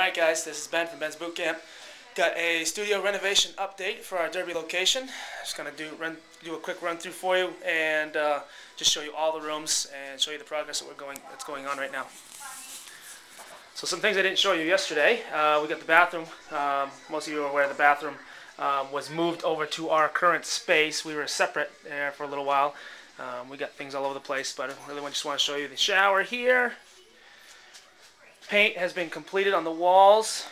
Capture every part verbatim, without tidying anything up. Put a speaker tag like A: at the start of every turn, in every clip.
A: Alright guys, this is Ben from Ben's Boot Camp. Got a studio renovation update for our Derby location. Just going to do run, do a quick run through for you and uh, just show you all the rooms and show you the progress that we're going that's going on right now. So some things I didn't show you yesterday. Uh, we got the bathroom. Um, most of you are aware the bathroom um, was moved over to our current space. We were separate there for a little while. Um, we got things all over the place, but I really just want to show you the shower here. Paint has been completed on the walls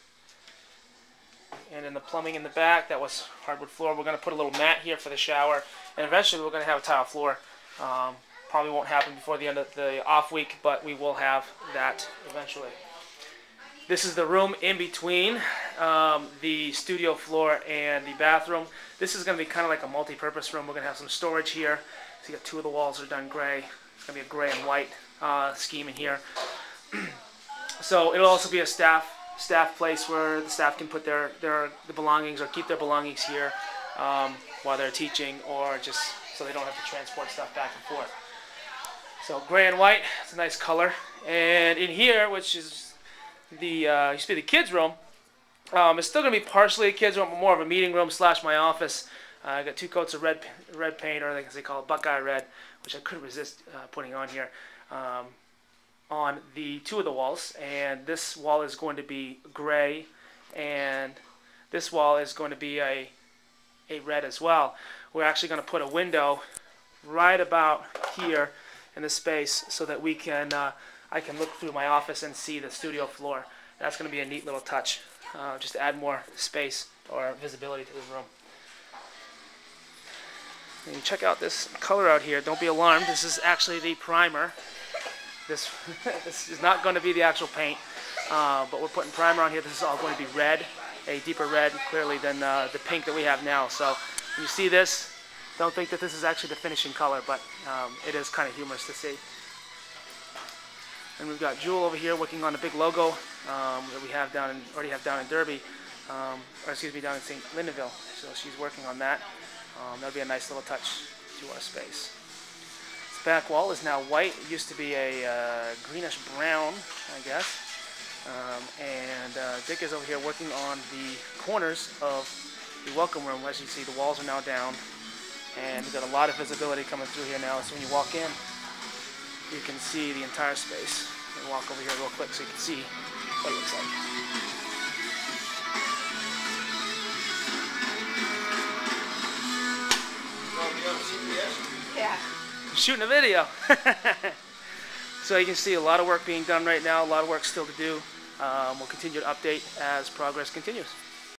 A: and in the plumbing in the back. That was hardwood floor. We're going to put a little mat here for the shower, and eventually we're going to have a tile floor. Um, probably won't happen before the end of the off week, but we will have that eventually. This is the room in between um, the studio floor and the bathroom. This is going to be kind of like a multi-purpose room. We're going to have some storage here. So you got two of the walls are done gray. It's going to be a gray and white uh, scheme in here. So it'll also be a staff staff place where the staff can put their their the belongings or keep their belongings here um, while they're teaching, or just so they don't have to transport stuff back and forth. So gray and white, it's a nice color. And in here, which is the uh, used to be the kids' room, um, it's still going to be partially a kids' room, but more of a meeting room slash my office. Uh, I got two coats of red red paint, or as they call it, Buckeye red, which I couldn't resist uh, putting on here. Um, on the two of the walls, and this wall is going to be gray, and this wall is going to be a a red as well. We're actually going to put a window right about here in the space so that we can uh, I can look through my office and see the studio floor. That's going to be a neat little touch, uh, just to add more space or visibility to the room. And you check out this color out here. Don't be alarmed. This is actually the primer. This, this is not going to be the actual paint, uh, but we're putting primer on here. This is all going to be red, a deeper red, clearly, than uh, the pink that we have now. So when you see this, don't think that this is actually the finishing color, but um, it is kind of humorous to see. And we've got Jewel over here working on a big logo um, that we have down in, already have down in Derby, um, or excuse me, down in Saint Lyndonville. So she's working on that. Um, that'll be a nice little touch to our space. Back wall is now white. It used to be a uh, greenish brown, I guess. Um, and uh, Dick is over here working on the corners of the welcome room. As you see, the walls are now down, and we've got a lot of visibility coming through here now. So when you walk in, you can see the entire space. I'm gonna walk over here real quick so you can see what it looks like.
B: Yeah.
A: Shooting a video. So you can see a lot of work being done right now, a lot of work still to do. Um, we'll continue to update as progress continues.